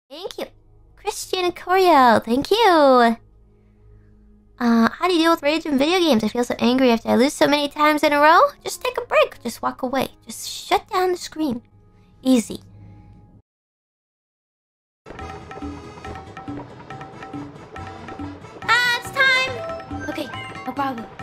Thank you. Christian and Coriel, thank you. How do you deal with rage in video games? I feel so angry after I lose so many times in a row. Just take a break. Just walk away. Just shut down the screen. Easy. It's time! Okay, no problem.